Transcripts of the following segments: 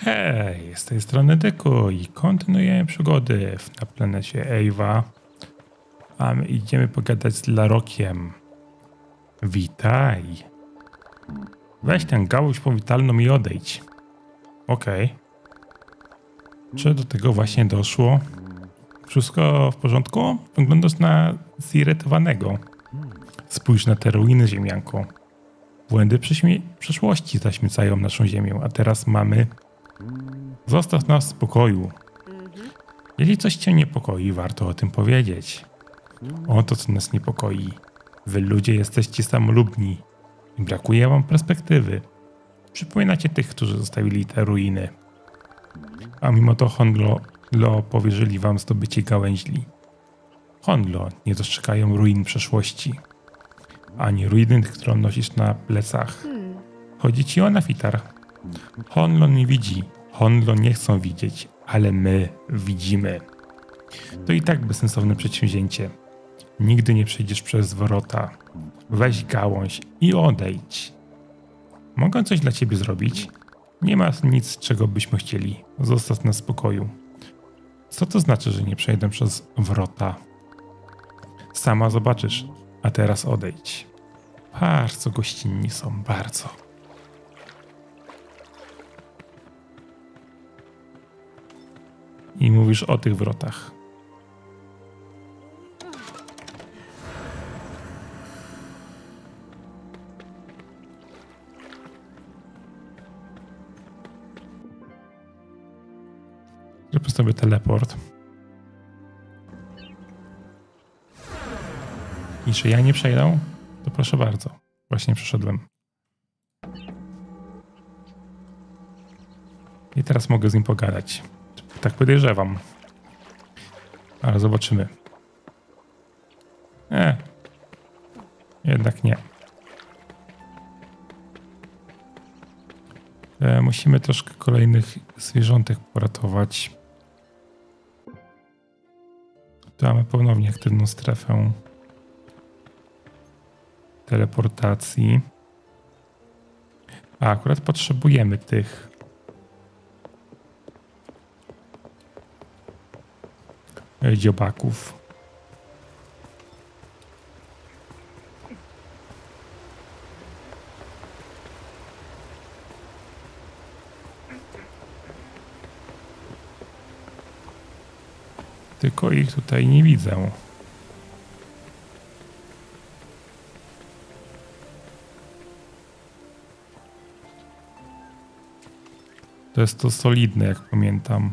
Hej, z tej strony Deku i kontynuujemy przygody na planecie Ewa. A my idziemy pogadać z Larokiem. Witaj. Weź ten gałąź powitalną i odejdź. Okej. Czy do tego właśnie doszło? Wszystko w porządku? Wyglądasz na zirytowanego. Spójrz na te ruiny, ziemianko. Błędy przeszłości zaśmiecają naszą ziemię, a teraz mamy... Zostaw nas w spokoju. Jeśli coś cię niepokoi, warto o tym powiedzieć. Oto co nas niepokoi. Wy ludzie jesteście samolubni i brakuje wam perspektywy. Przypominacie tych, którzy zostawili te ruiny. A mimo to Honlo powierzyli wam zdobycie gałęźli. Honlo nie dostrzegają ruin przeszłości, ani ruiny, którą nosisz na plecach. Chodzi ci o Nafitar. Honlo nie widzi. Honlo nie chcą widzieć, ale my widzimy. To i tak bezsensowne przedsięwzięcie. Nigdy nie przejdziesz przez wrota. Weź gałąź i odejdź. Mogę coś dla ciebie zrobić? Nie ma nic, czego byśmy chcieli. Zostaw nas w spokoju. Co to znaczy, że nie przejdę przez wrota? Sama zobaczysz, a teraz odejdź. Bardzo gościnni są, bardzo. I mówisz o tych wrotach. Zrobię sobie teleport. I czy ja nie przejdę? To proszę bardzo. Właśnie przeszedłem. I teraz mogę z nim pogadać. Tak podejrzewam. Ale zobaczymy. Jednak nie. Musimy troszkę kolejnych zwierzątek poratować. Tu mamy ponownie aktywną strefę teleportacji. A akurat potrzebujemy tych dziobaków. Tylko ich tutaj nie widzę. To jest to solidne, jak pamiętam.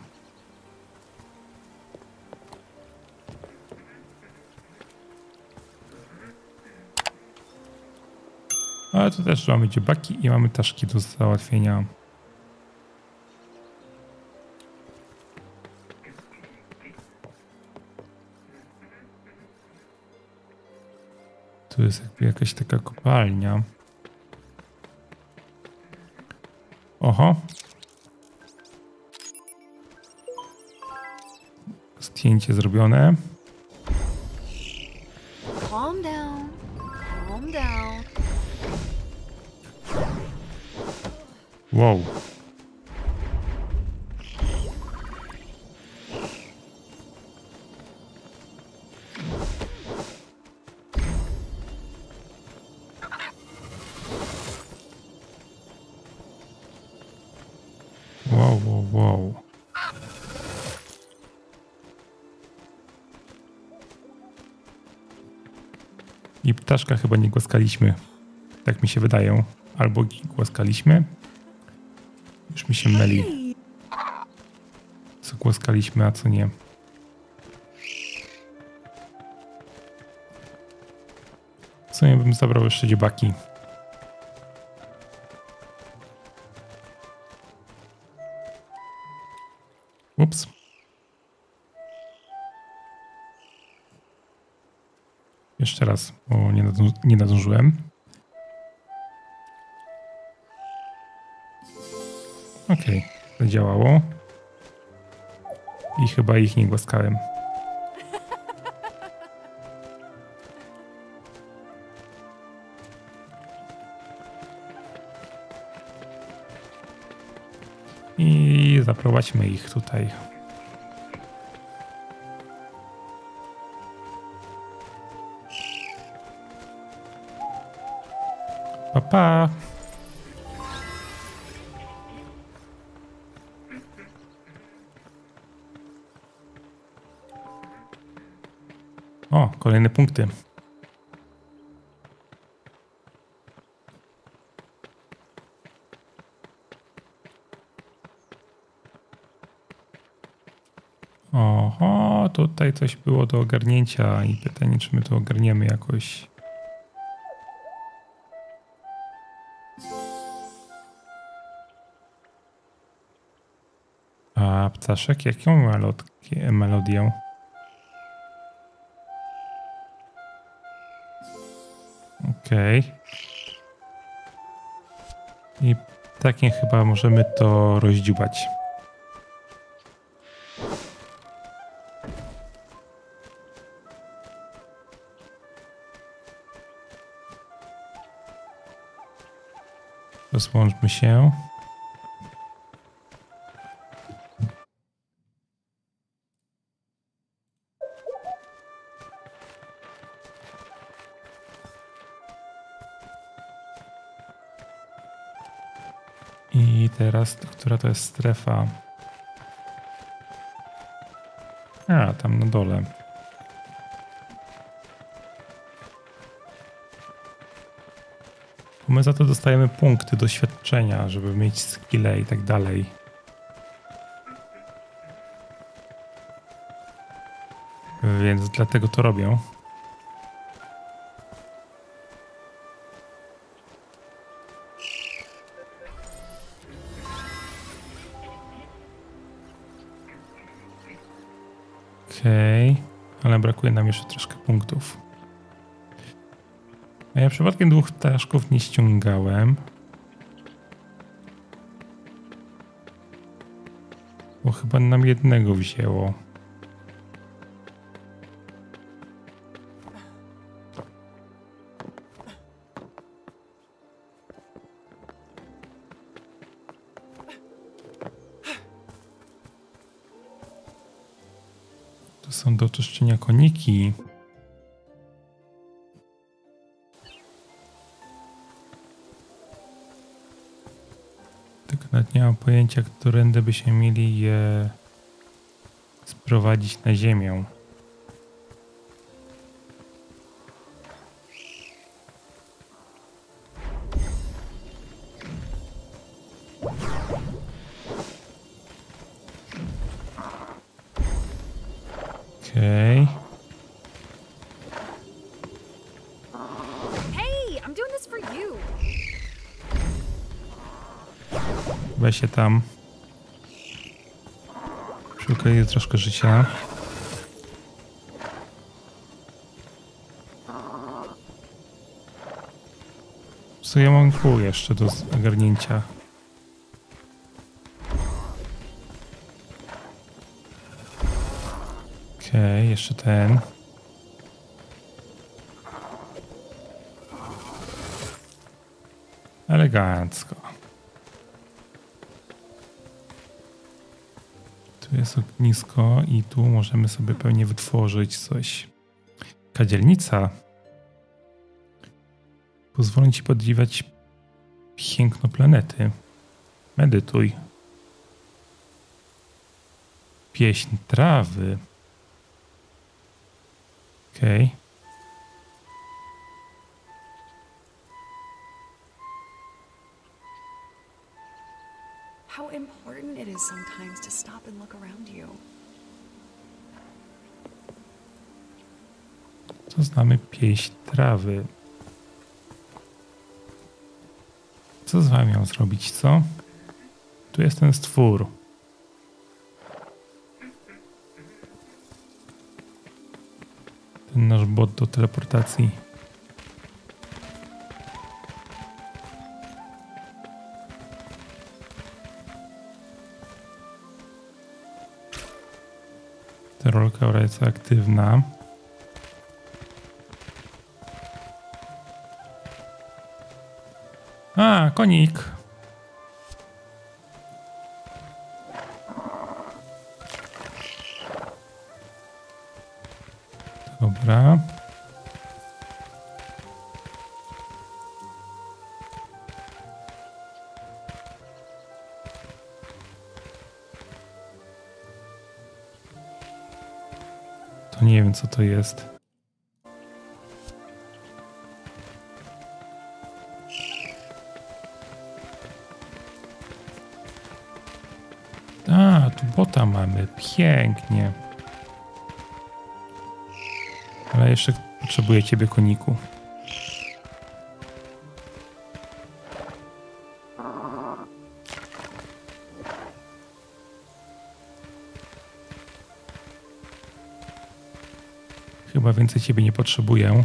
Ale tu też mamy dziobaki i mamy taszki do załatwienia. Tu jest jakby jakaś taka kopalnia. Oho. Zdjęcie zrobione. Calm down. Calm down. Wow. Wow. I ptaszka chyba nie głaskaliśmy. Tak mi się wydaje. Albo głaskaliśmy. Już mi się myli. Co głaskaliśmy, a co nie. Co ja bym zabrał jeszcze dziobaki. Ups. Jeszcze raz, bo nie nadążyłem. Okej, to działało. I chyba ich nie głaskałem. I zaprowadźmy ich tutaj. Pa, pa. O, kolejne punkty. Oho, tutaj coś było do ogarnięcia i pytanie, czy my to ogarniemy jakoś. A ptaszek, jaką melodię? Okej. I takim chyba możemy to rozdziubać. Rozłączmy się. I teraz, która to jest strefa? A, tam na dole. My za to dostajemy punkty doświadczenia, żeby mieć skille i tak dalej. Więc dlatego to robię. Okej, ale brakuje nam jeszcze troszkę punktów. A ja przypadkiem 2 ptaszków nie ściągałem. Bo chyba nam jednego wzięło. To są do czyszczenia koniki. Nawet nie mam pojęcia, którędy by się mieli je sprowadzić na ziemię. Okej. Hey, I'm doing this for you. Weź się tam. Przy okazji troszkę życia. Co ja mam kół jeszcze do ogarnięcia? Okej, jeszcze ten. Elegancko. Tu jest ognisko i tu możemy sobie pewnie wytworzyć coś. Kadzielnica. Pozwolę ci podziwiać piękno planety. Medytuj. Pieśń trawy. Okej. How important it is sometimes to stop and look around you. To znamy pieśń trawy. Co z wami mam zrobić, co? Tu jest ten stwór. Ten nasz bot do teleportacji. Ta rolka jest aktywna. A, konik. To nie wiem, co to jest. A, tu bota mamy. Pięknie. Ale jeszcze potrzebuję ciebie, koniku. Chyba więcej ciebie nie potrzebuję.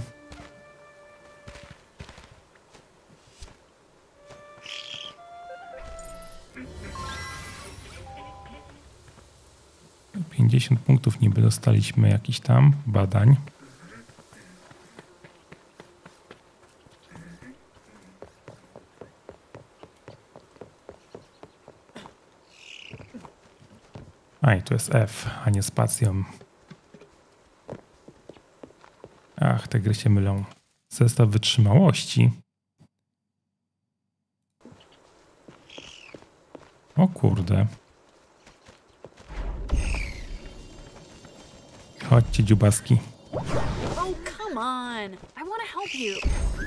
— 50 punktów niby dostaliśmy jakichś tam badań. A i tu jest F, a nie spacją. Ach, te gry się mylą. Zestaw wytrzymałości. O kurde. Chodźcie, dziubaski. Oh, come on. I want to help you.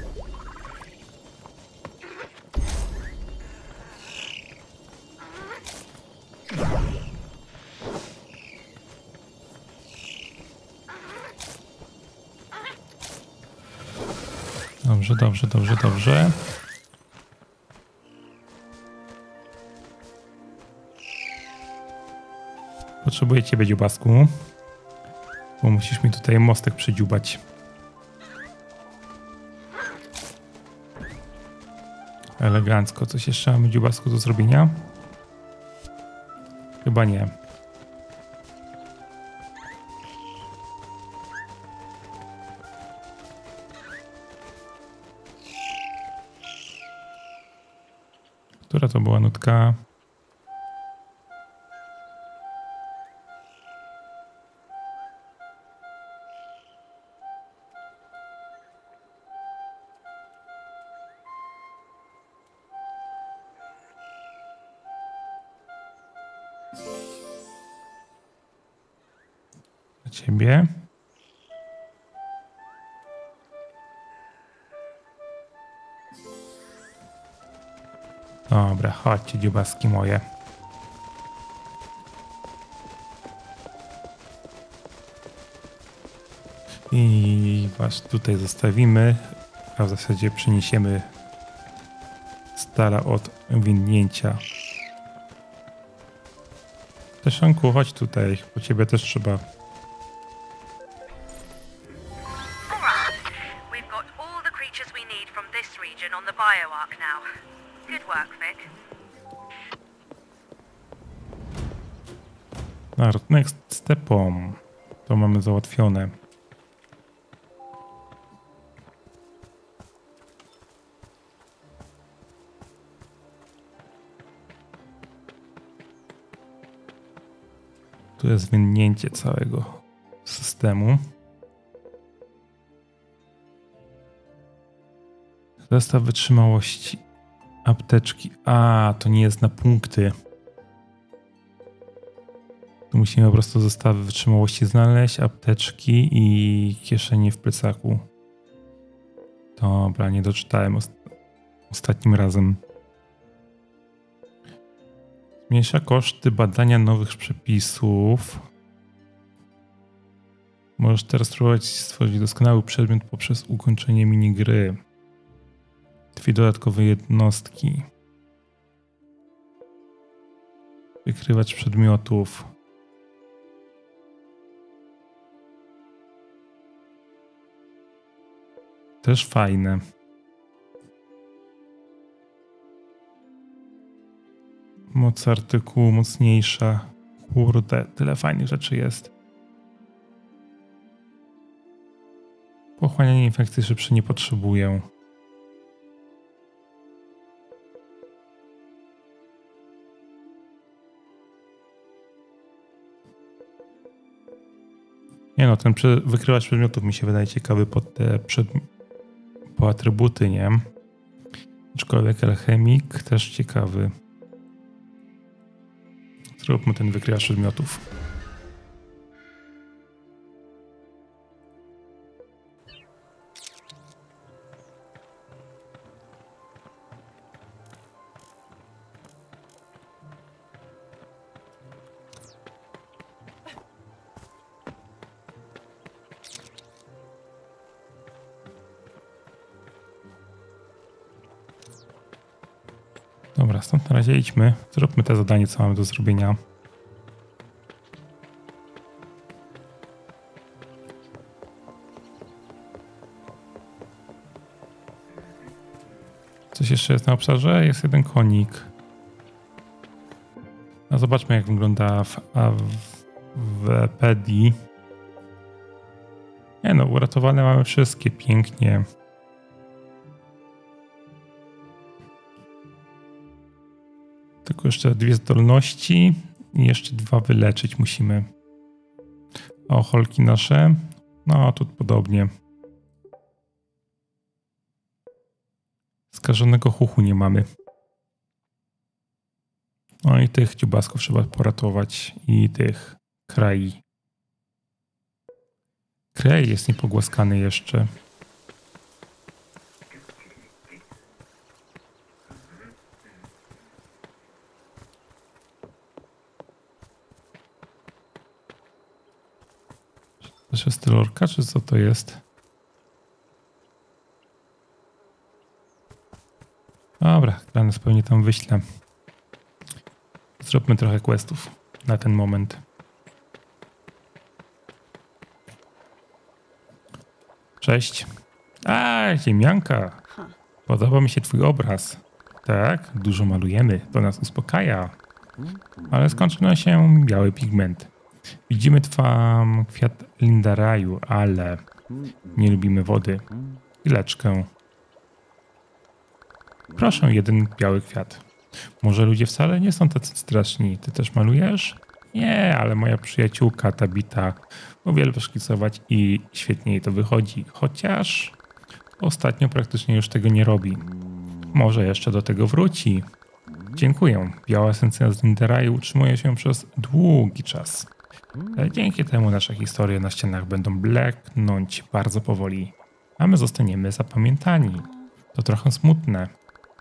Dobrze, dobrze, dobrze, dobrze. Potrzebuję ciebie, dziubasku. Bo musisz mi tutaj mostek przydziubać. Elegancko. Coś jeszcze mamy, dziubasku, do zrobienia? Chyba nie. Która to była nutka? Dla ciebie. Dobra, chodźcie, dziubaski moje. I was tutaj zostawimy, a w zasadzie przeniesiemy stara od winięcia. Teszanku, chodź tutaj, po ciebie też trzeba. Alright, we've got all the creatures we need from this region on the bioarc now. Good work, Vic. Next stepom. To mamy załatwione. Tu jest wynięcie całego systemu. Zestaw wytrzymałości. Apteczki. A, to nie jest na punkty. Tu musimy po prostu zestawy wytrzymałości znaleźć, apteczki i kieszenie w plecaku. Dobra, nie doczytałem ostatnim razem. Zmniejsza koszty badania nowych przepisów. Możesz teraz spróbować stworzyć doskonały przedmiot poprzez ukończenie minigry. 2 dodatkowe jednostki. Wykrywacz przedmiotów. Też fajne. Moc artykułu mocniejsza. Kurde, tyle fajnych rzeczy jest. Pochłanianie infekcji szybsze nie potrzebuję. Nie no, ten wykrywacz przedmiotów mi się wydaje ciekawy po atrybuty, nie? Aczkolwiek alchemik też ciekawy. Zróbmy ten wykrywacz przedmiotów. Dobra, stąd na razie idźmy. Zróbmy te zadanie, co mamy do zrobienia. Coś jeszcze jest na obszarze? Jest jeden konik. A zobaczmy, jak wygląda w pedii. Nie no, uratowane mamy wszystkie pięknie. Tylko jeszcze 2 zdolności i jeszcze 2 wyleczyć musimy. O, holki nasze. No, tu podobnie. Skażonego chuchu nie mamy. No i tych dziubasków trzeba poratować. I tych krai. Krej jest niepogłaskany jeszcze. To jest lorka, czy co to jest? Dobra, Kranes pewnie tam wyślę. Zróbmy trochę questów na ten moment. Cześć. A, ziemianka. Podoba mi się twój obraz. Tak, dużo malujemy, to nas uspokaja. Ale skończył się biały pigment. Widzimy twam kwiat lindaraju, ale nie lubimy wody. Chwileczkę. Proszę, jeden biały kwiat. Może ludzie wcale nie są tacy straszni. Ty też malujesz? Nie, ale moja przyjaciółka Tabita uwielbia szkicować i świetnie jej to wychodzi. Chociaż ostatnio praktycznie już tego nie robi. Może jeszcze do tego wróci. Dziękuję. Biała esencja z lindaraju utrzymuje się przez długi czas. Dzięki temu nasze historie na ścianach będą bleknąć bardzo powoli, a my zostaniemy zapamiętani. To trochę smutne.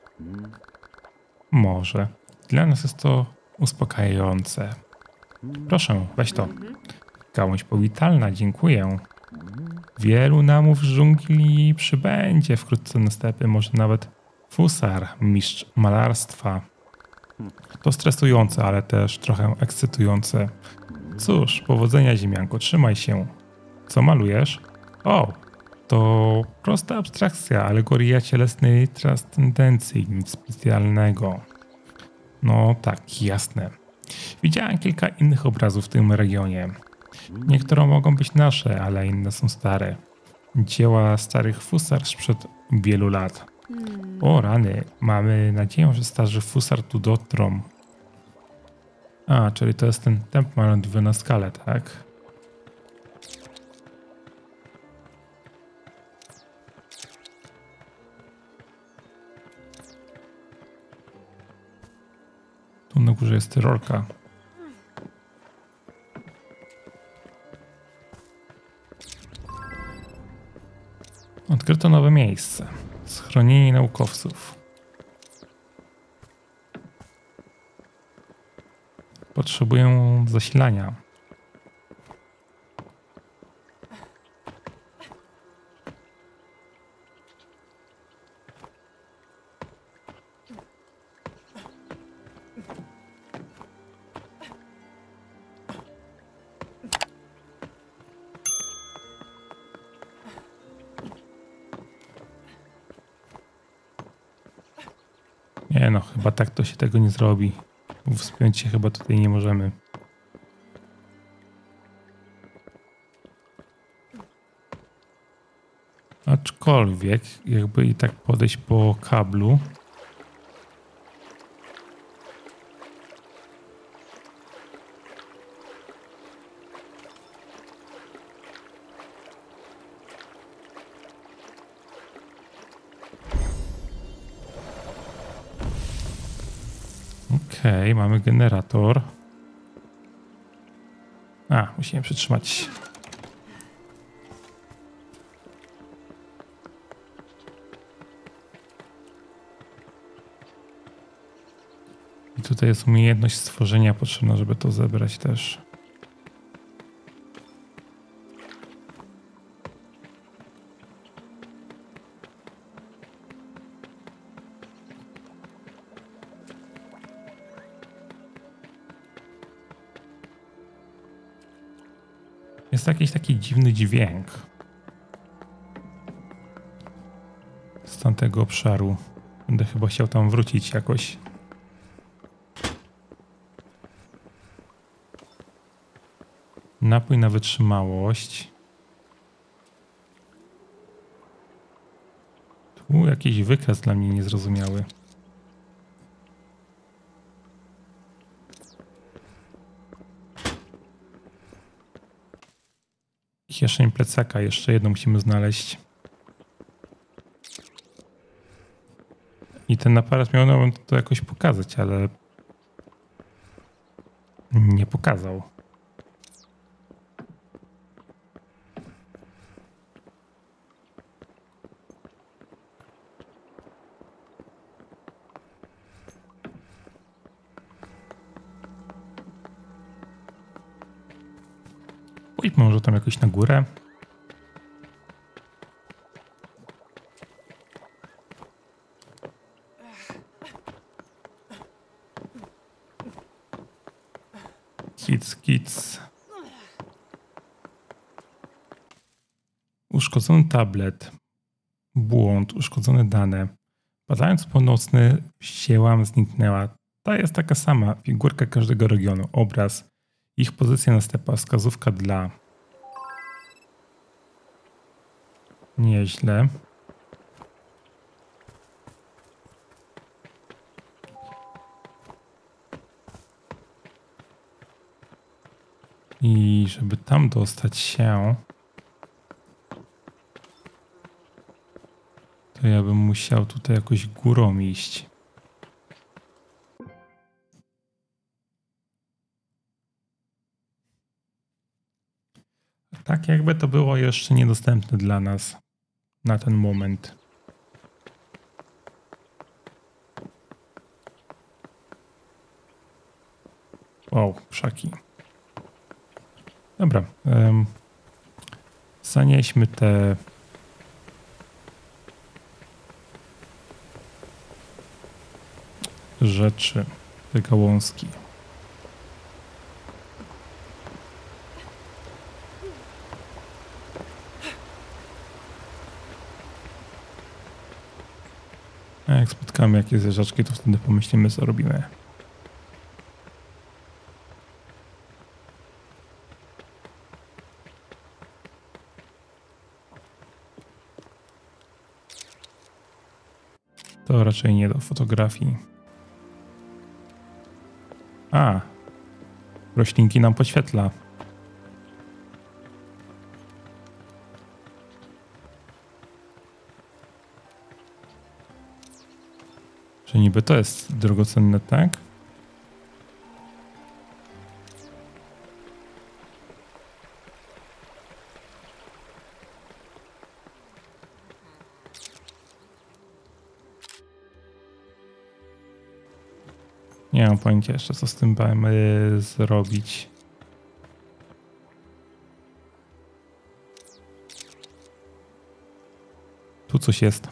Może. Dla nas jest to uspokajające. Proszę, weź to. Gałąź powitalna, dziękuję. Wielu namów dżungli przybędzie wkrótce na stepy, może nawet Fusar, mistrz malarstwa. To stresujące, ale też trochę ekscytujące. Cóż, powodzenia ziemianko, trzymaj się. Co malujesz? O, to prosta abstrakcja, alegoria cielesnej transcendencji, nic specjalnego. No tak, jasne. Widziałem kilka innych obrazów w tym regionie. Niektóre mogą być nasze, ale inne są stare. Dzieła starych fusar sprzed wielu lat. O rany, mamy nadzieję, że starzy fusar tu dotrą. A, czyli to jest ten temp malątwy na skalę, tak? Tu na górze jest tyrolka. Odkryto nowe miejsce. Schronienie naukowców. Potrzebuję zasilania. Nie no, chyba tak to się tego nie zrobi. Wspiąć się chyba tutaj nie możemy. Aczkolwiek, jakby i tak podejść po kablu. Okej, mamy generator. A, musimy przytrzymać. I tutaj jest umiejętność stworzenia potrzebna, żeby to zebrać też. jest jakiś taki dziwny dźwięk z tamtego obszaru. Będę chyba chciał tam wrócić jakoś. Napój na wytrzymałość. Tu jakiś wykaz dla mnie niezrozumiały. Kieszeń plecaka, jeszcze jedną musimy znaleźć. I ten aparat miał to jakoś pokazać, ale nie pokazał. Pójdźmy może tam jakoś na górę. Kic. Uszkodzony tablet. Błąd, uszkodzone dane. Badając północny, wzięłam, zniknęła. Ta jest taka sama. Figurka każdego regionu. Obraz. Ich pozycja następna. Wskazówka dla. Nieźle. I żeby tam dostać się, to ja bym musiał tutaj jakoś górą iść. Tak jakby to było jeszcze niedostępne dla nas na ten moment. Wow, krzaki. Dobra. Zanieśmy te rzeczy, te gałązki. A jak spotkamy jakieś zwierzaczki, to wtedy pomyślimy, co robimy. To raczej nie do fotografii. A, roślinki nam podświetla. Że niby to jest drogocenne, tak? Nie mam pojęcia jeszcze, co z tym mamy zrobić. Tu coś jest.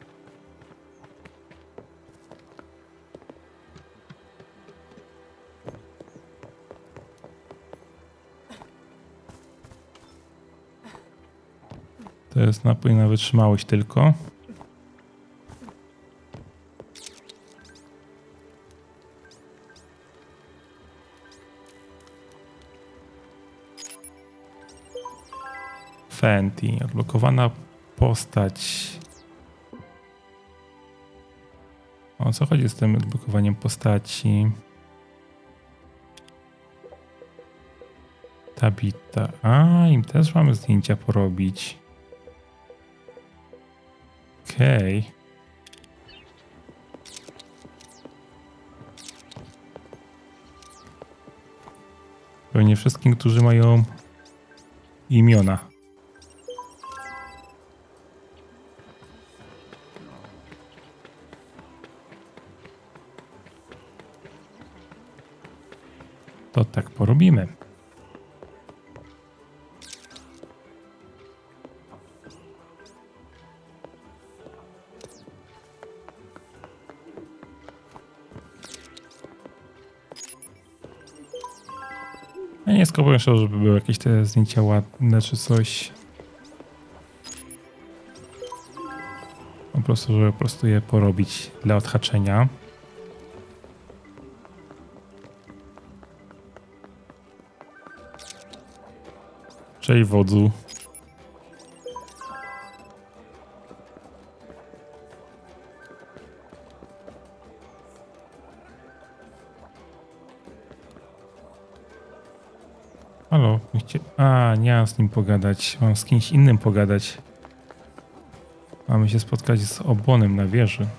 To jest napój na wytrzymałość tylko. Fenty, odblokowana postać. O co chodzi z tym odblokowaniem postaci? Tabita. A, im też mamy zdjęcia porobić. Okej. Pewnie wszystkim, którzy mają imiona. To tak porobimy. Ja nie skopuję się, żeby były jakieś te zdjęcia ładne czy coś. Po prostu, żeby po prostu je porobić dla odhaczenia. Cześć wodzu. Halo, nie mam z nim pogadać, mam z kimś innym pogadać. Mamy się spotkać z obonem na wieży.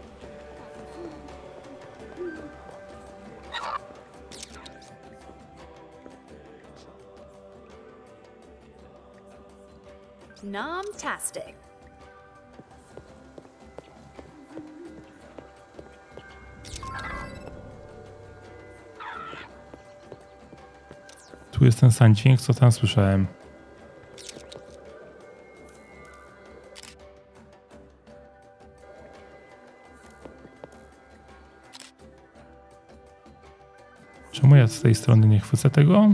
Nomtastic. Tu jest ten sam dźwięk, co tam słyszałem. Czemu ja z tej strony nie chwycę tego?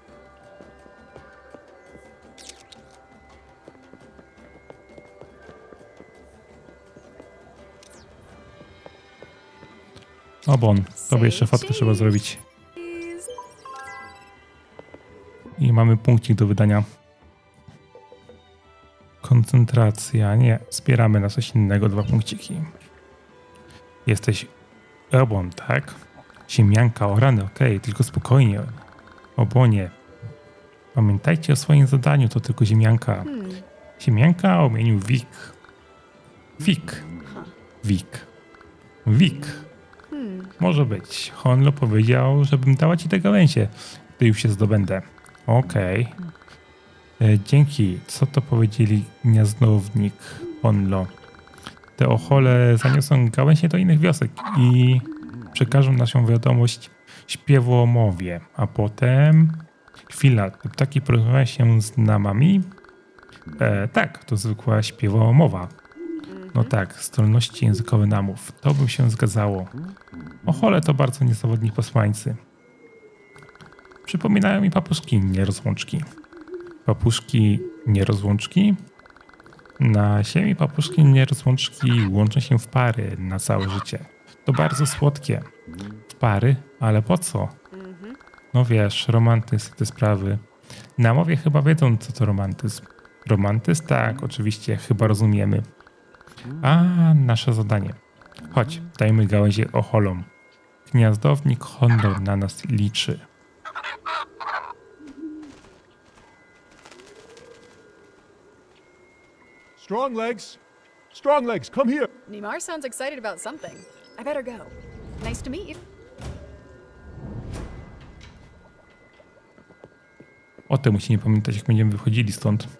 Obon, tobie jeszcze fotkę trzeba zrobić. I mamy punkcik do wydania. Koncentracja. Nie, zbieramy na coś innego 2 punkciki. Jesteś Obon, tak? Ziemianka, o rany, okej, tylko spokojnie. Obonie. Pamiętajcie o swoim zadaniu, to tylko ziemianka. Ziemianka o imieniu Wik. Wik. Wik. Wik. Może być. Honlo powiedział, żebym dała ci te gałęzie, gdy już się zdobędę. Okej. Dzięki. Co to powiedzieli gniazdownik Honlo? Te ochole zaniosą gałęzie do innych wiosek i przekażą naszą wiadomość śpiewomowie. A potem... Chwila, te ptaki porozmawiają się z namami? Tak, to zwykła śpiewomowa. No tak, zdolności językowe namów. To by się zgadzało. Ochole to bardzo niezawodni posłańcy. Przypominają mi papuszki nierozłączki. Papuszki nierozłączki? Na ziemi papuszki nierozłączki łączą się w pary na całe życie. To bardzo słodkie. W pary? Ale po co? No wiesz, romantyzm, te sprawy. Namowie chyba wiedzą, co to romantyzm. Romantyzm? Tak, oczywiście, chyba rozumiemy. A, nasze zadanie. Chodź, dajmy gałęzie ocholom. Gniazdownik Honlo na nas liczy. Strong legs, come here. Nimar sounds excited about something. I better go. Nice to meet you. O tym musimy pamiętać, jak będziemy wychodzili stąd.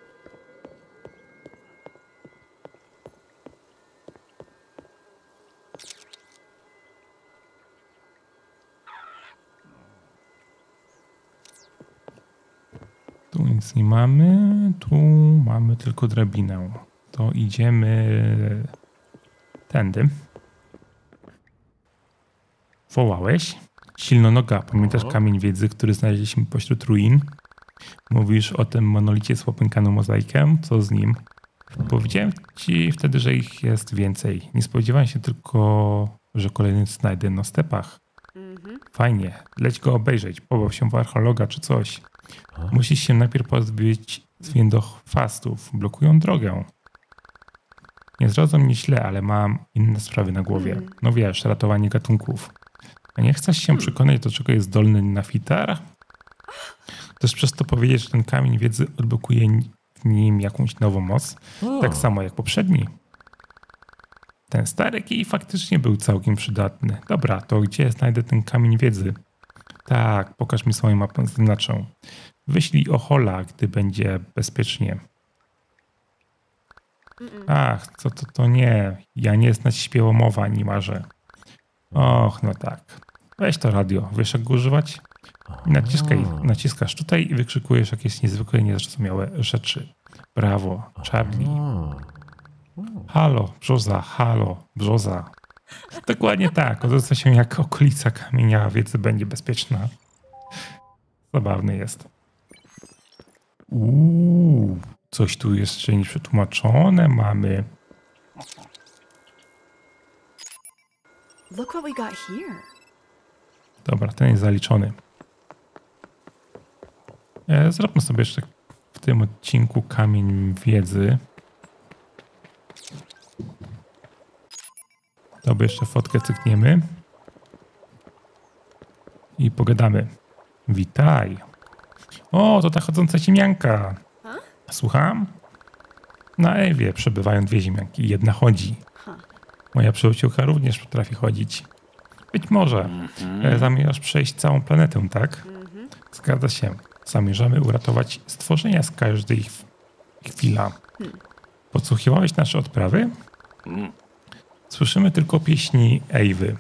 Tu nic nie mamy, tu mamy tylko drabinę. To idziemy tędy. Wołałeś? Silnonoga, pamiętasz kamień wiedzy, który znaleźliśmy pośród ruin? Mówisz o tym monolicie z popękaną mozaikę? Co z nim? Powiedziałem ci wtedy, że ich jest więcej. Nie spodziewałem się tylko, że kolejny znajdę na stepach. Fajnie, leć go obejrzeć, pobaw się w archeologa czy coś. Musisz się najpierw pozbyć zwiędochwastów, blokują drogę. Nie zrozum mnie źle, ale mam inne sprawy na głowie. No wiesz, ratowanie gatunków. A nie chcesz się przekonać, do czego jest zdolny Nafitar? Chcesz przez to powiedzieć, że ten kamień wiedzy odblokuje w nim jakąś nową moc? Tak samo jak poprzedni. Ten stary kij faktycznie był całkiem przydatny. Dobra, to gdzie znajdę ten kamień wiedzy? Tak, pokaż mi swoją mapę, zaznaczę. Wyślij Ohola, gdy będzie bezpiecznie. Ach, to nie. Ja nie znać śpiewomowa, ani marzę. Och, no tak. Weź to radio. Wiesz, jak go używać? Naciskasz tutaj i wykrzykujesz jakieś niezwykle niezrozumiałe rzeczy. Brawo, Charlie. Halo, brzoza, halo, brzoza. Dokładnie tak. Odezwa się jak okolica kamienia wiedzy będzie bezpieczna. Zabawny jest. Coś tu jeszcze nieprzetłumaczone mamy. Look what we got here. Dobra, ten jest zaliczony. Zróbmy sobie jeszcze w tym odcinku kamień wiedzy. Dobra, jeszcze fotkę cykniemy. I pogadamy. Witaj. O, to ta chodząca ziemianka. Słucham? Na Ewie przebywają dwie ziemianki. Jedna chodzi. Moja przyjaciółka również potrafi chodzić. Być może. Zamierzasz przejść całą planetę, tak? Zgadza się. Zamierzamy uratować stworzenia z każdej chwila. Podsłuchiwałeś nasze odprawy? Słyszymy tylko pieśni Ewy.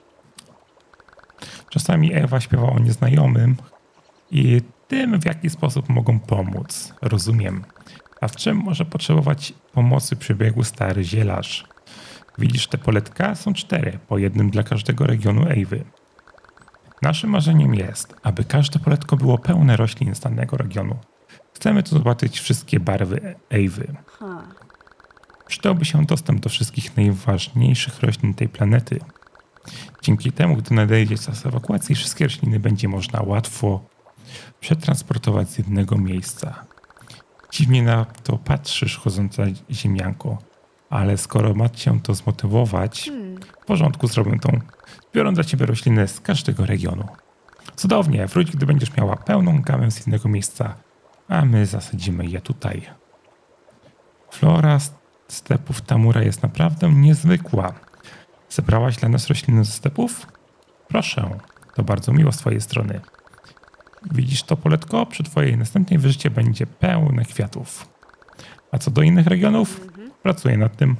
Czasami Ewa śpiewa o nieznajomym i tym, w jaki sposób mogą pomóc. Rozumiem. A w czym może potrzebować pomocy przybiegły stary zielarz? Widzisz te poletka? Są 4, po jednym dla każdego regionu Ewy. Naszym marzeniem jest, aby każde poletko było pełne roślin z danego regionu. Chcemy tu zobaczyć wszystkie barwy Ewy. Przydałby się dostęp do wszystkich najważniejszych roślin tej planety. Dzięki temu, gdy nadejdzie czas ewakuacji, wszystkie rośliny będzie można łatwo przetransportować z jednego miejsca. Dziwnie na to patrzysz, chodząca ziemianko, ale skoro ma cię to zmotywować, w porządku, zrobię tą. Biorą dla ciebie rośliny z każdego regionu. Cudownie, wróć, gdy będziesz miała pełną gamę z jednego miejsca, a my zasadzimy je tutaj. Flora stepów Tamura jest naprawdę niezwykła. Zebrałaś dla nas rośliny ze stepów? Proszę, to bardzo miło z twojej strony. Widzisz to poletko? Przy twojej następnej wizycie będzie pełne kwiatów. A co do innych regionów? Pracuję nad tym.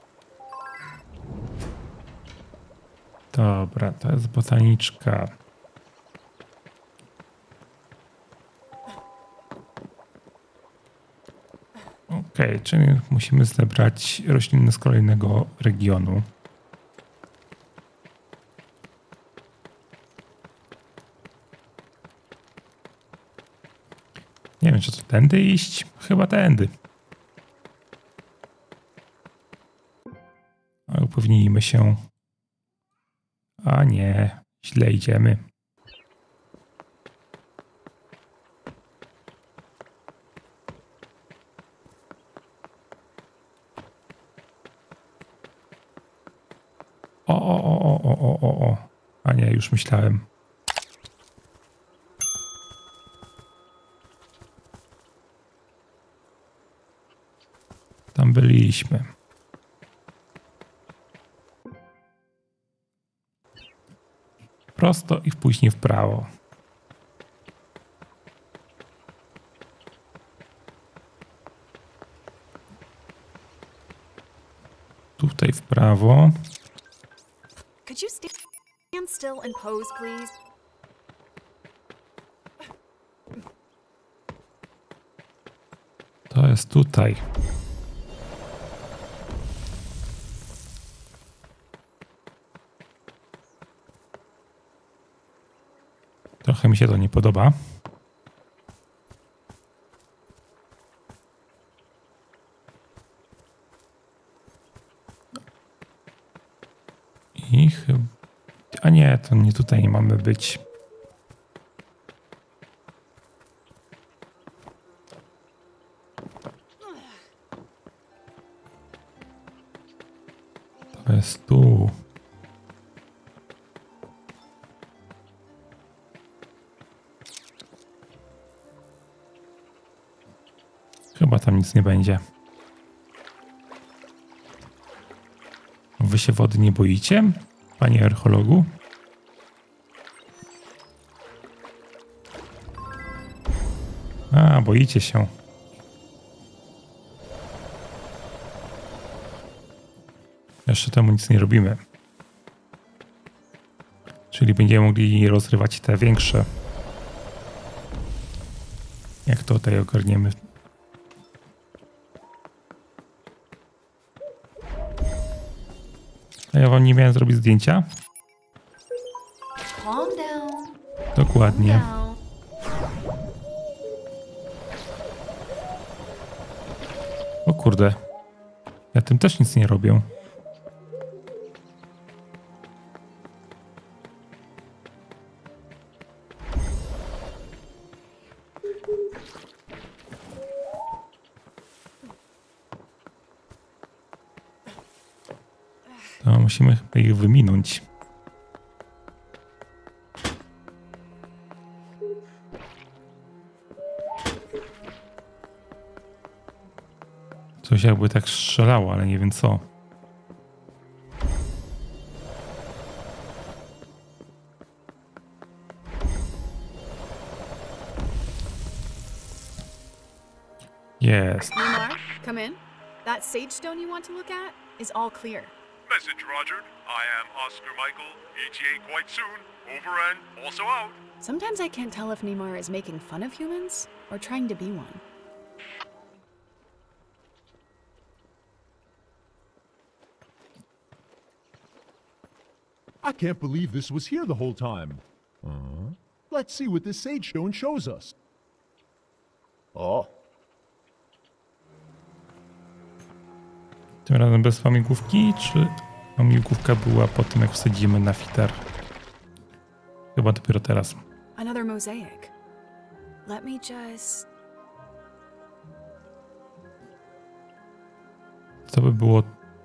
Dobra, to jest botaniczka. Okej, czyli musimy zebrać rośliny z kolejnego regionu. Nie wiem, czy to tędy iść? Chyba tędy. Ale upewnijmy się. A nie, źle idziemy. O. A nie, już myślałem. Tam byliśmy. Prosto i później w prawo. Tutaj w prawo. Could you stand still and pose, please? To jest tutaj. Trochę mi się to nie podoba. I chyba... A nie, to nie tutaj nie mamy być. To jest tu. Chyba tam nic nie będzie. Wy się wody nie boicie, panie archeologu? A, boicie się. Jeszcze temu nic nie robimy. Czyli będziemy mogli rozrywać te większe. Jak to tutaj ogarniemy? A ja wam nie miałem zrobić zdjęcia? Calm down. Dokładnie. Calm down. kurde. Ja tym też nic nie robię. To musimy chyba ich wyminąć. Coś jakby tak strzelało, ale nie wiem co. Jest. Lumar, come in. That sage stone you want to look at is all clear. Message rogered. I am Oscar Michael, ETA quite soon. Over and also out. Sometimes I can't tell if Neymar is making fun of humans or trying to be one. I can't believe this was here the whole time. Let's see what this sage stone shows us. Oh, Tym razem bez łamigłówki, czy łamigłówka była po tym, jak wsadzimy na fitar? Chyba dopiero teraz. Another mosaic. Let me just... To by było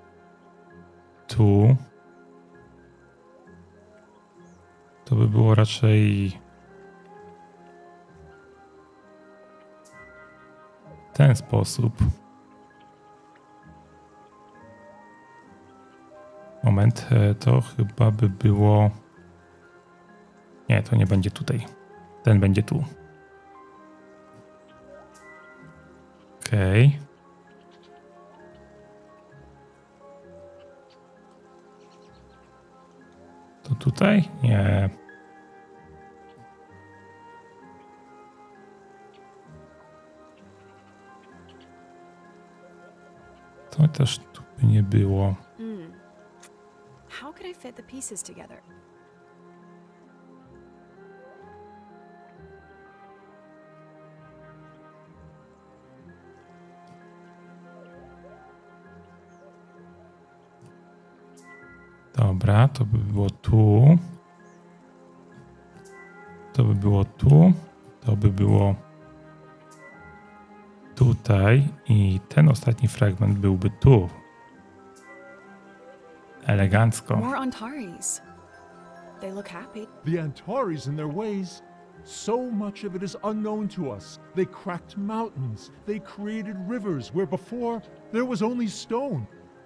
tu. To by było raczej w ten sposób. Moment, to chyba by było... Nie, to nie będzie tutaj. Ten będzie tu. Okej. To tutaj? Nie. To też tu by nie było. How could I fit the pieces together? Dobra, to by było tu. To by było tu. To by było tutaj. I ten ostatni fragment byłby tu. Elegancko. More Antares. They look happy. the Antares and their ways. So much of it is unknown to us. They cracked mountains. They created rivers where before there was only stone.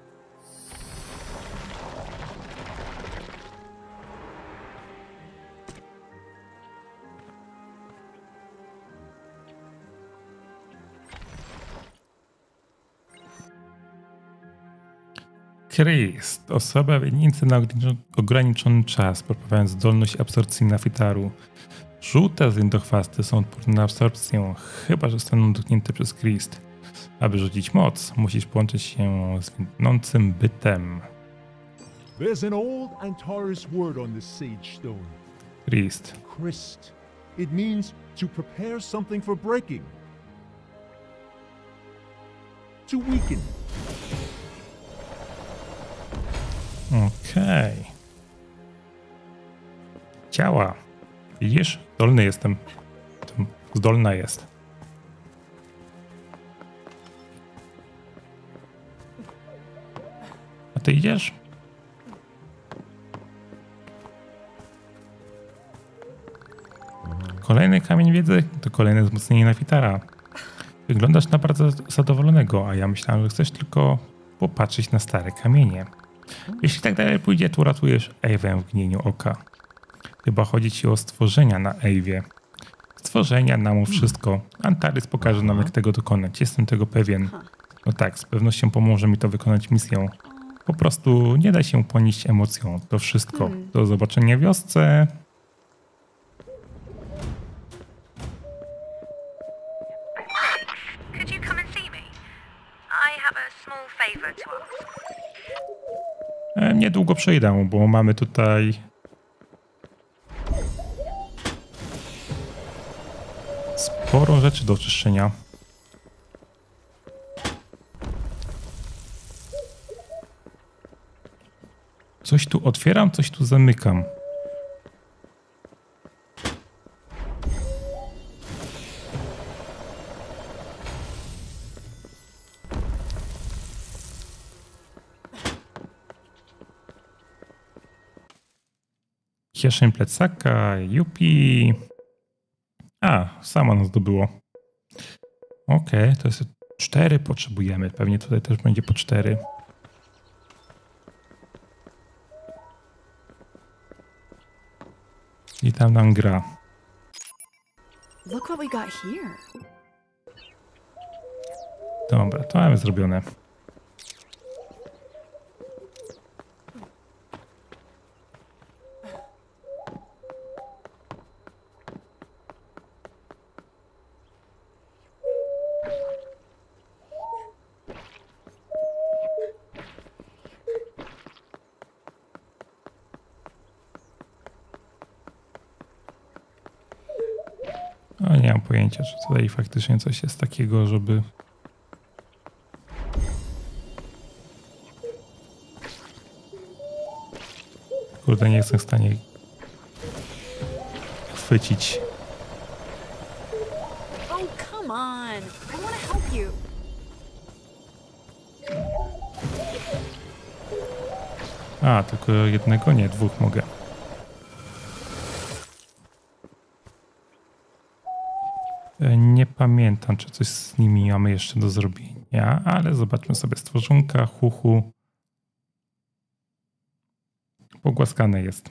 Chris, osoba w linijce na ograniczony czas, poprawając zdolność absorpcyjna fitaru. Żółte zjętochwasty są odporne na absorpcję, chyba że zostaną dotknięte przez Chris. Aby rzucić moc, musisz połączyć się z winącym bytem. There's an old Antares word on this sage stone. Chris. Christ. It means to prepare something for breaking. To weaken. Okej. Działa. Widzisz? Zdolny jestem. Zdolna jest. A ty idziesz? Kolejny kamień wiedzy to kolejne wzmocnienie na fitara. Wyglądasz na bardzo zadowolonego, a ja myślałem, że chcesz tylko popatrzeć na stare kamienie. Jeśli tak dalej pójdzie, to uratujesz Ewę w mgnieniu oka. Chyba chodzi ci o stworzenia na Ewie. Stworzenia nam wszystko. Antares pokaże nam, jak tego dokonać. Jestem tego pewien. No tak, z pewnością pomoże mi to wykonać misję. Po prostu nie da się ponieść emocją. To wszystko. Do zobaczenia w wiosce. Could you come and see me? I have a small favor to ask. Niedługo przyjdę, bo mamy tutaj sporo rzeczy do oczyszczenia. Coś tu otwieram, coś tu zamykam. Kieszeń plecaka, jupi. A, samo nas zdobyło. Okej, to jest 4 potrzebujemy. Pewnie tutaj też będzie po 4. I tam nam gra. Look what we got here. Dobra, to mamy zrobione. No, nie mam pojęcia, czy tutaj faktycznie coś jest takiego, żeby... Kurde, nie jestem w stanie chwycić. Oh, come on. I want to help you. A, tylko jednego? Nie, 2 mogę. Nie pamiętam, czy coś z nimi mamy jeszcze do zrobienia, ale zobaczmy sobie stworzonka, huhu. Pogłaskane jest.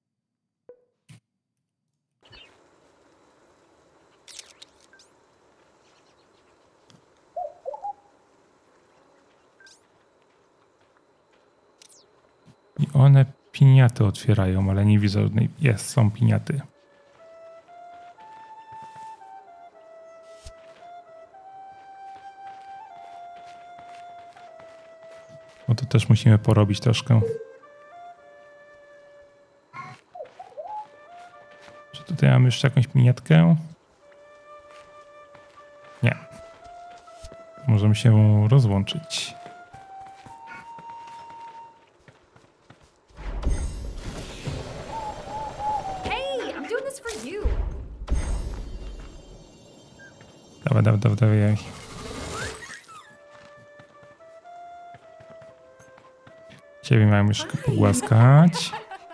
I one piniaty otwierają, ale nie widzę żadnej. Jest, są piniaty. No to też musimy porobić troszkę. Czy tutaj mamy jeszcze jakąś piniatkę? Nie. Możemy się rozłączyć. Hey, I'm doing this for you. Dawaj. Ciebie miałem już pogłaskać.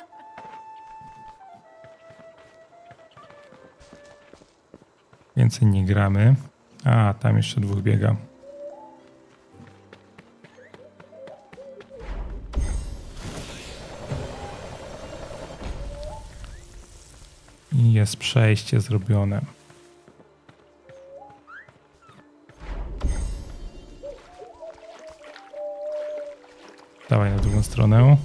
Więcej nie gramy. A, tam jeszcze 2 biega. I jest przejście zrobione. Dawaj na drugą stronę.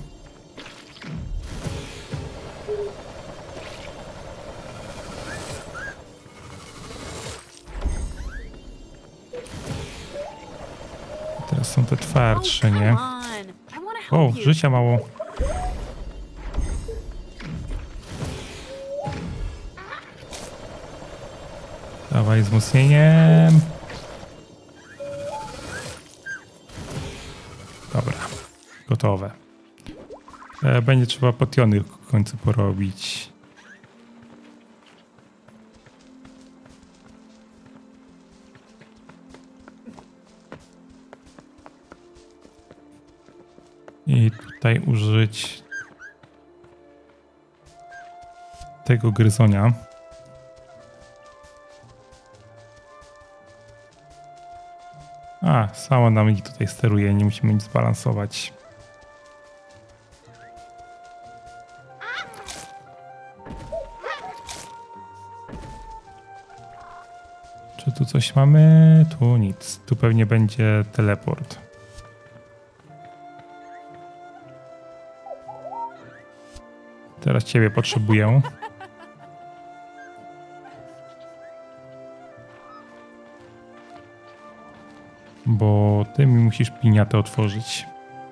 Teraz są te twardsze, Oh, nie? come on. I want to O, help you. życia mało. Dawaj wzmocnieniem. Dobra, gotowe. Będzie trzeba potiony w końcu porobić. I tutaj użyć tego gryzonia. A, sama nam ich tutaj steruje, nie musimy nic balansować. Czy tu coś mamy? Tu nic. Tu pewnie będzie teleport. Teraz ciebie potrzebuję. Bo ty mi musisz piniatę otworzyć.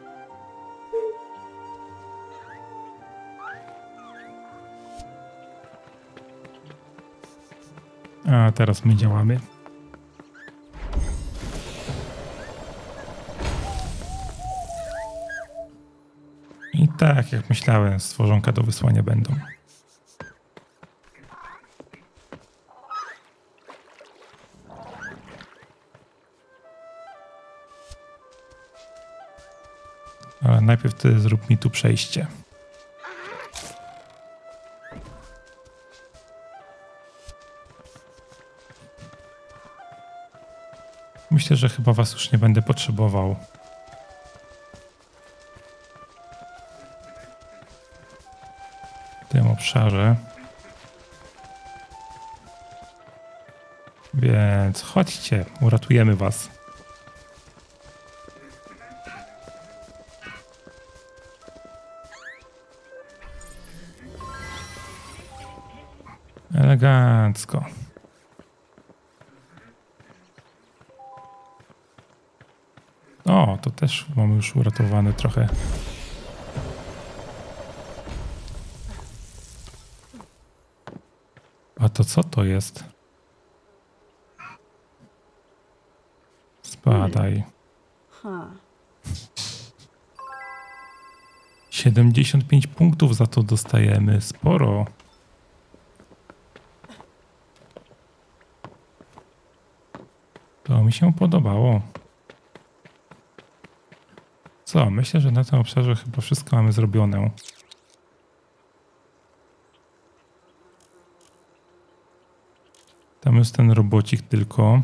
A teraz my działamy. I Tak, jak myślałem, stworzonka do wysłania będą. Ale najpierw ty zrób mi tu przejście. Myślę, że chyba was już nie będę potrzebował. W tym obszarze. Więc chodźcie, uratujemy was. Elegancko. O, to też mamy już uratowane trochę. A to co to jest? Spadaj. Huh. 75 punktów za to dostajemy. Sporo. To mi się podobało. Co? Myślę, że na tym obszarze chyba wszystko mamy zrobione. Tam jest ten robocik tylko.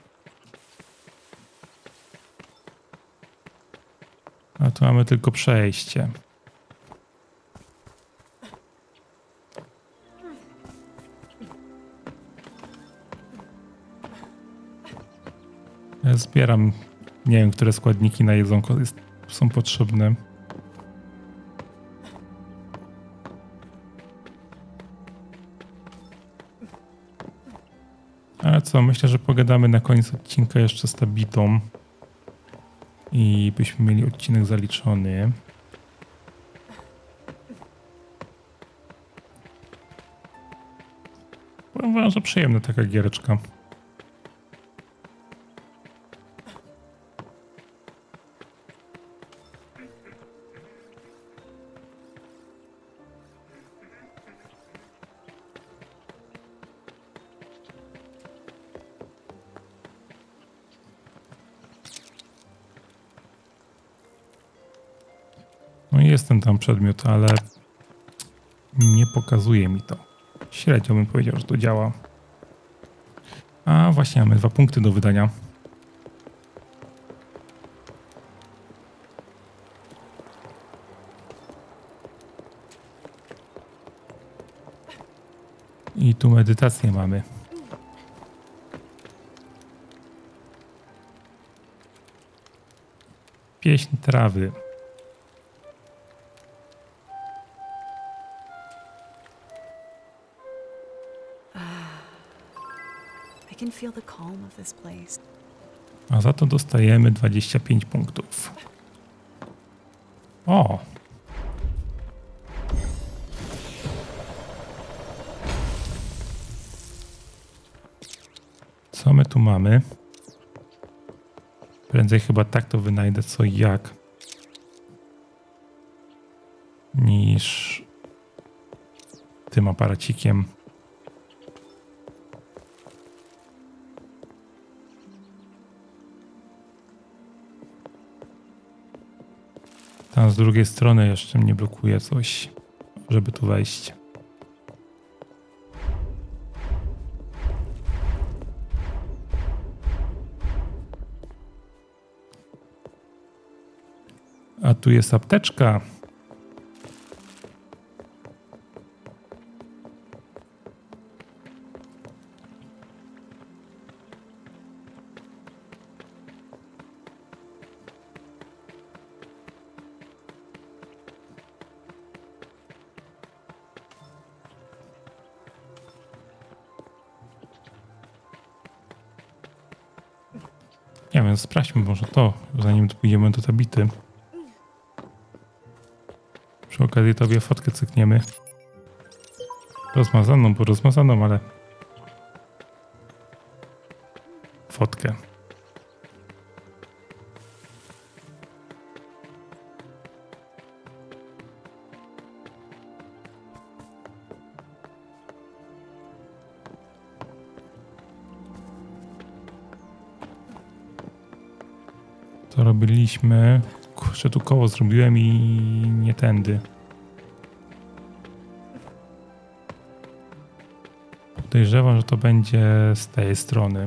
A tu mamy tylko przejście. Ja zbieram, nie wiem, które składniki na jedzonko są potrzebne. Ale co, myślę, że pogadamy na koniec odcinka jeszcze z Tabitą. I byśmy mieli odcinek zaliczony. Powiem wam, że przyjemna taka giereczka. No jest ten tam przedmiot, ale nie pokazuje mi to. Średnio bym powiedział, że to działa. A właśnie, mamy 2 punkty do wydania. I tu medytację mamy. Pieśń trawy. I can feel the calm of this place. A za to dostajemy 25 punktów. O! Co my tu mamy? Prędzej chyba tak to wynajdę co i jak. Niż tym aparacikiem. Tam z drugiej strony jeszcze mnie blokuje coś, żeby tu wejść. A tu jest apteczka. Nie wiem, sprawdźmy może to, zanim pójdziemy do Tabity. Przy okazji tobie fotkę cykniemy. Rozmazaną, bo rozmazaną, ale... Fotkę. To robiliśmy. Kurczę, tu koło zrobiłem i nie tędy. Podejrzewam, że to będzie z tej strony.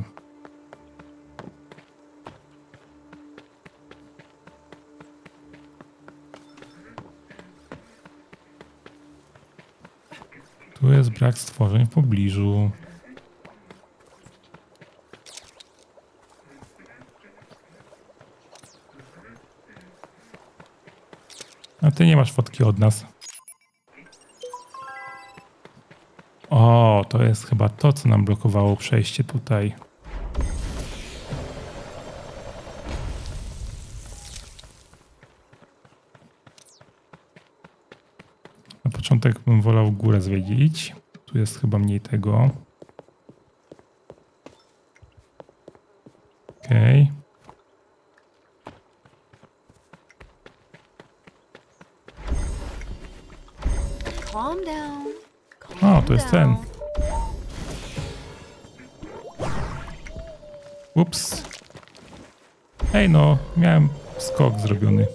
Tu jest brak stworzeń w pobliżu. A ty nie masz fotki od nas. O, to jest chyba to, co nam blokowało przejście tutaj. Na początek bym wolał górę zwiedzić. Tu jest chyba mniej tego. Okej. Calm down. O, to jest ten. Ups. Ej, no, miałem skok zrobiony.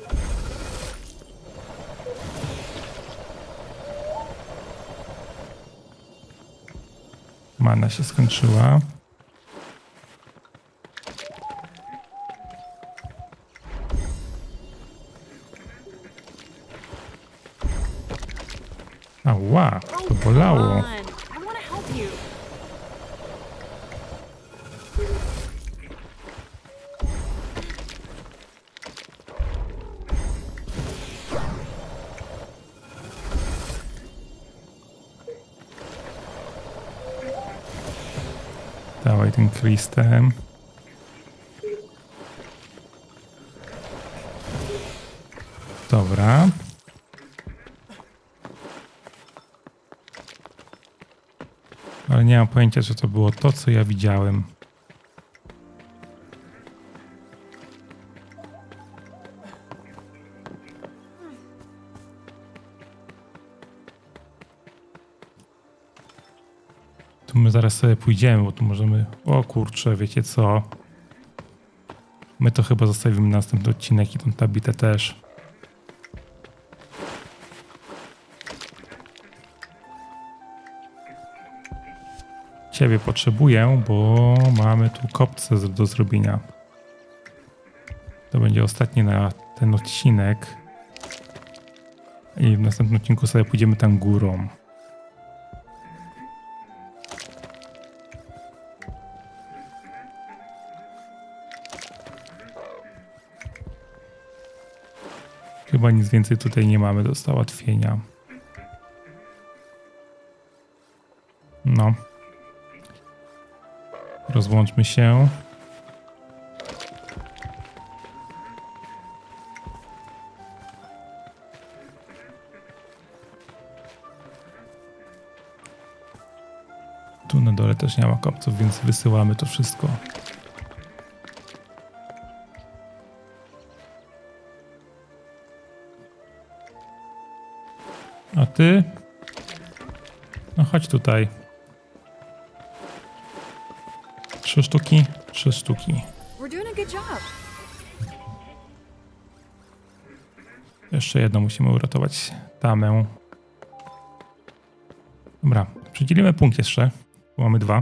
Mana się skończyła. Ała, to bolało. Come on. I want to help you. Dawaj tym Kristem. Dobra. Ale nie mam pojęcia, że to było to, co ja widziałem. Tu my zaraz sobie pójdziemy, bo tu możemy... O kurczę, wiecie co? My to chyba zostawimy na następny odcinek i tą tabitę też. Ciebie potrzebuję, bo mamy tu kopce do zrobienia. To będzie ostatni na ten odcinek. I w następnym odcinku sobie pójdziemy tam górą. Chyba nic więcej tutaj nie mamy do załatwienia. No. Rozłączmy się. Tu na dole też nie ma kopców, więc wysyłamy to wszystko. A ty? No chodź tutaj. 3 sztuki, 3 sztuki. We're doing a good job. Jeszcze jedno musimy uratować tamę. Dobra, przydzielimy punkt jeszcze. Mamy 2.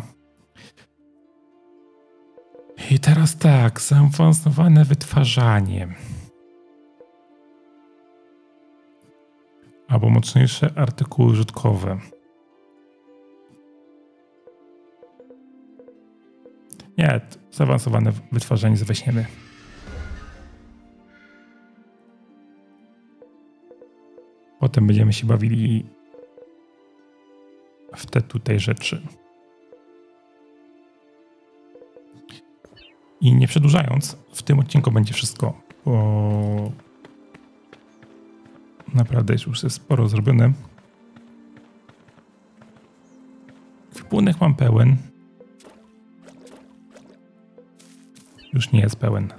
I teraz tak, zaawansowane wytwarzanie. Albo mocniejsze artykuły użytkowe. Nie, zaawansowane wytwarzanie weźmiemy. Potem będziemy się bawili w te tutaj rzeczy. I nie przedłużając, w tym odcinku będzie wszystko, bo naprawdę już jest sporo zrobione. Wpłynek mam pełen. Już nie jest pełen.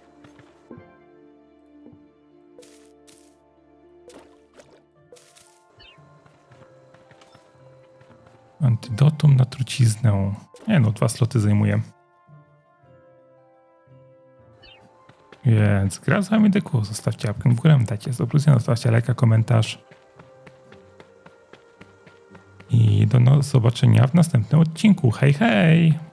Antidotum na truciznę. Nie no, 2 sloty zajmuje. Więc gra z wami Deku. Zostawcie łapkę w górę, dajcie subskrypcję, zostawcie lajka, komentarz. I do zobaczenia w następnym odcinku. Hej, hej!